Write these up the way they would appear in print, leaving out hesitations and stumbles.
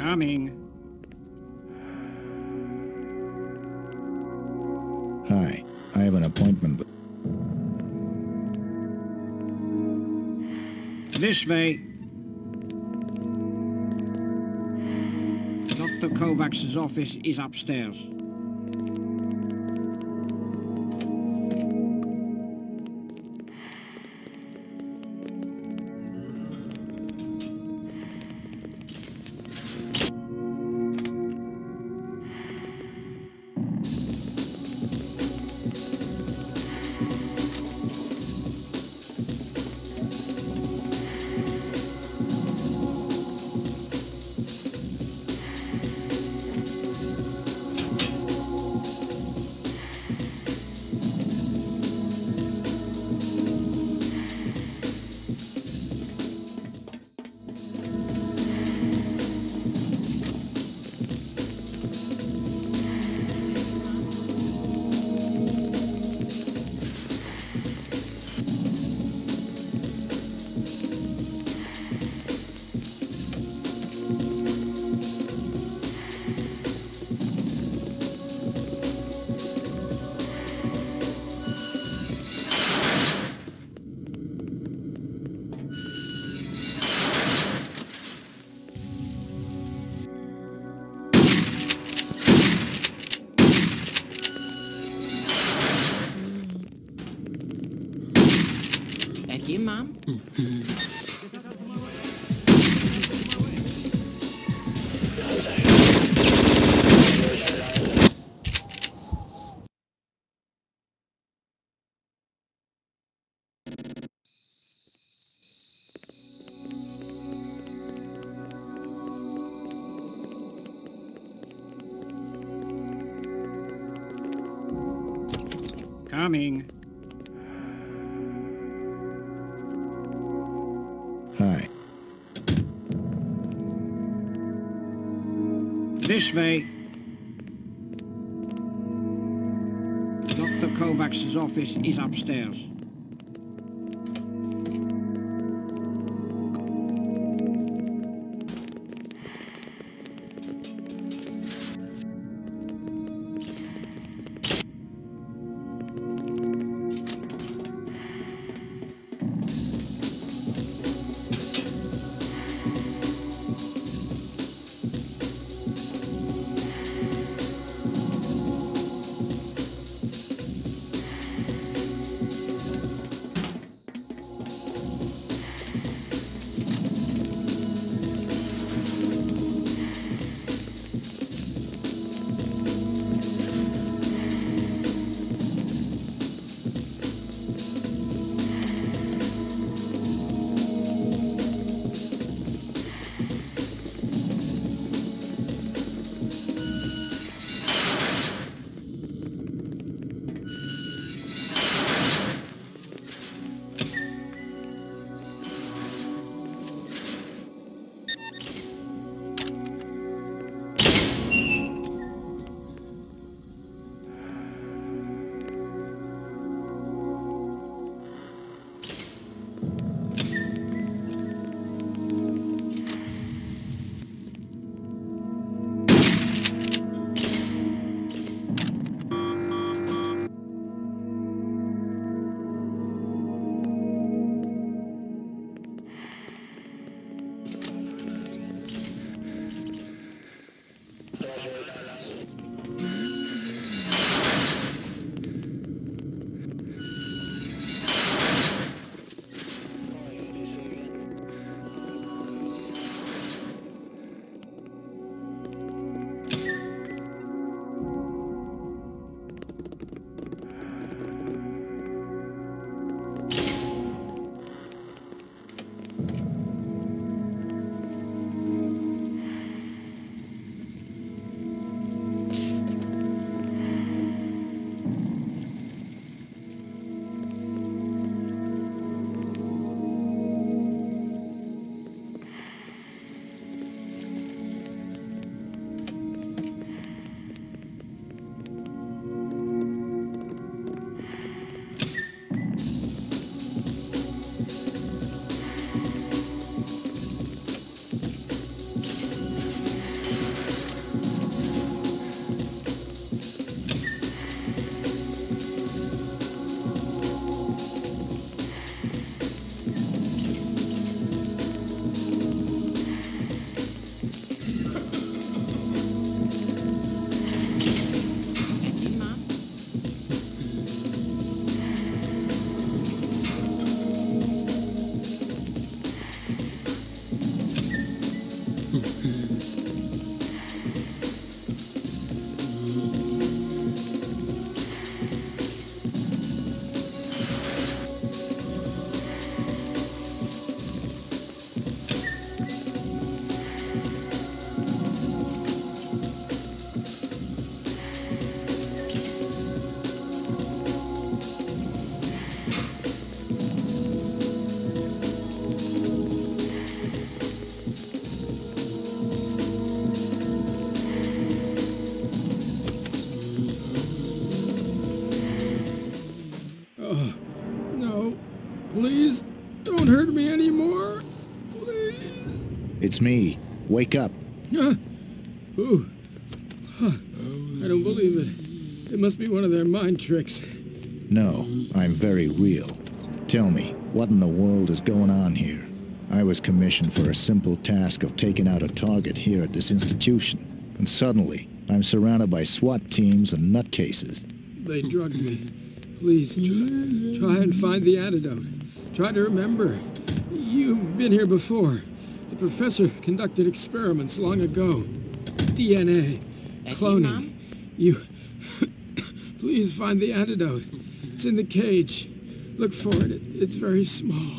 Coming. Hi, I have an appointment with... This way. Dr. Kovacs's office is upstairs. Mom? Coming. Hi. This way. Dr. Kovacs's office is upstairs. Please, don't hurt me anymore. Please. It's me. Wake up. Ooh. Huh. I don't believe it. It must be one of their mind tricks. No, I'm very real. Tell me, what in the world is going on here? I was commissioned for a simple task of taking out a target here at this institution. And suddenly, I'm surrounded by SWAT teams and nutcases. They drugged me. Please, try and find the antidote. Try to remember. You've been here before. The professor conducted experiments long ago. DNA. Cloning. You... Please find the antidote. It's in the cage. Look for it. It's very small.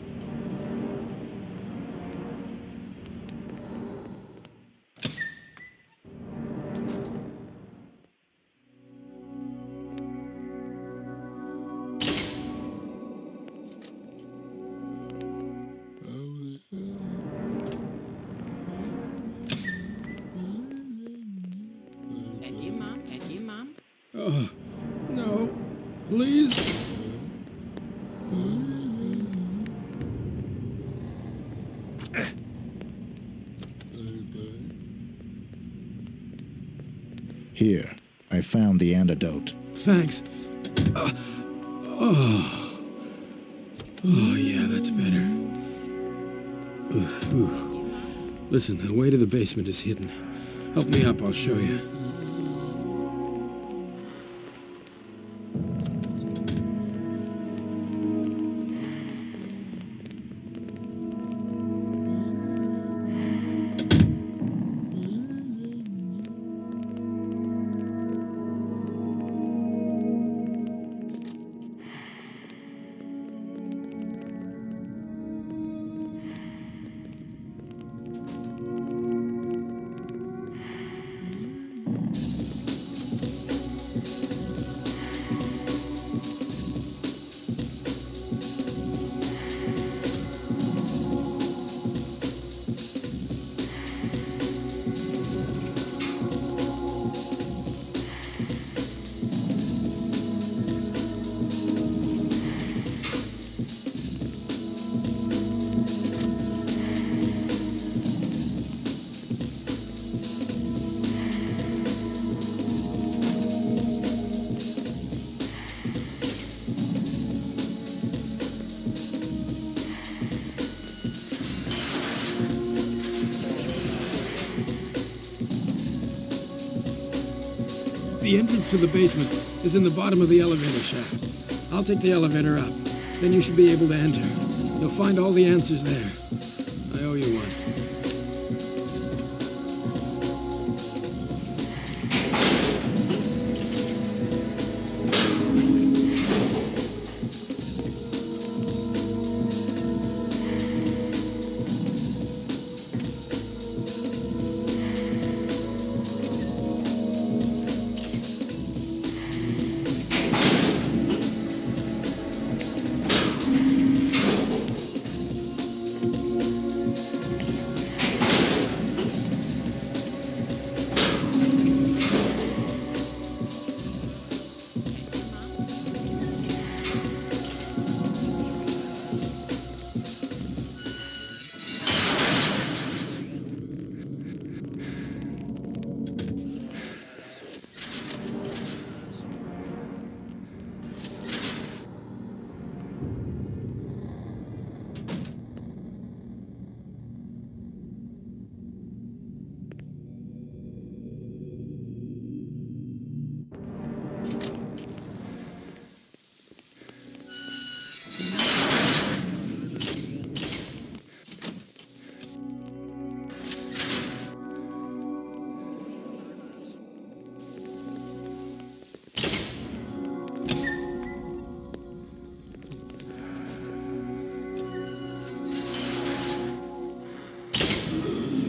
Oh, no. Please. Here, I found the antidote. Thanks. Oh, yeah, that's better. Ooh. Listen, the way to the basement is hidden. Help me up, I'll show you. The entrance to the basement is in the bottom of the elevator shaft. I'll take the elevator up. Then you should be able to enter. You'll find all the answers there. I owe you one.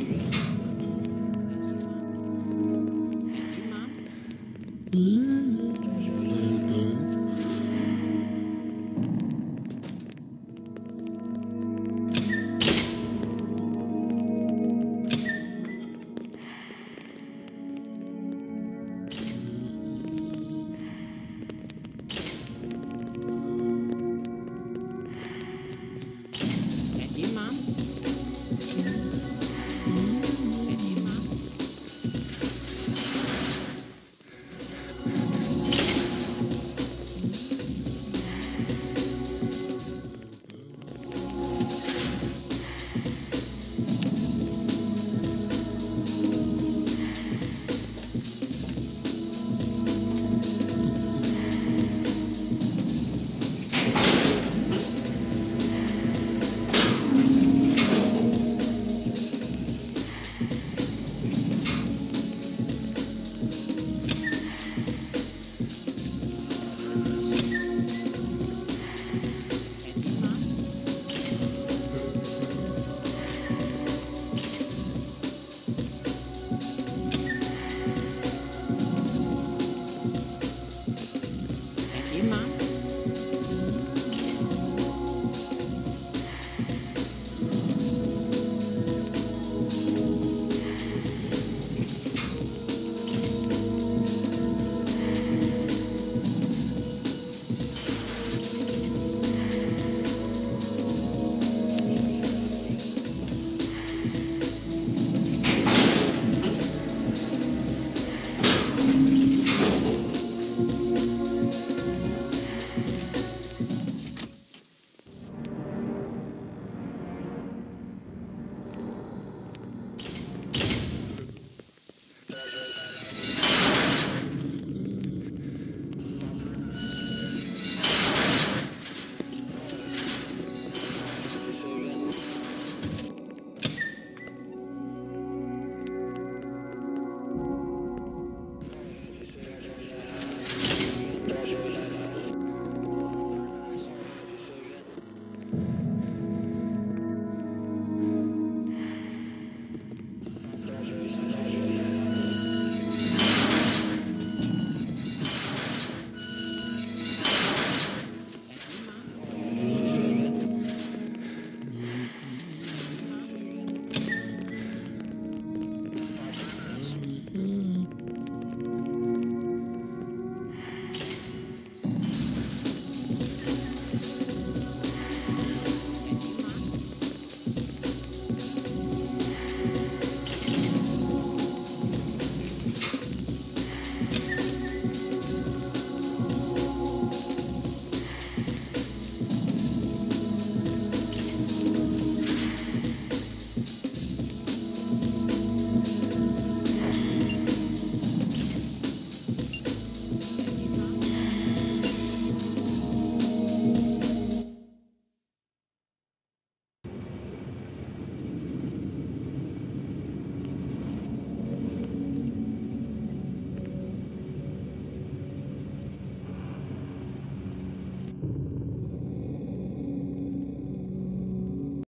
Mom?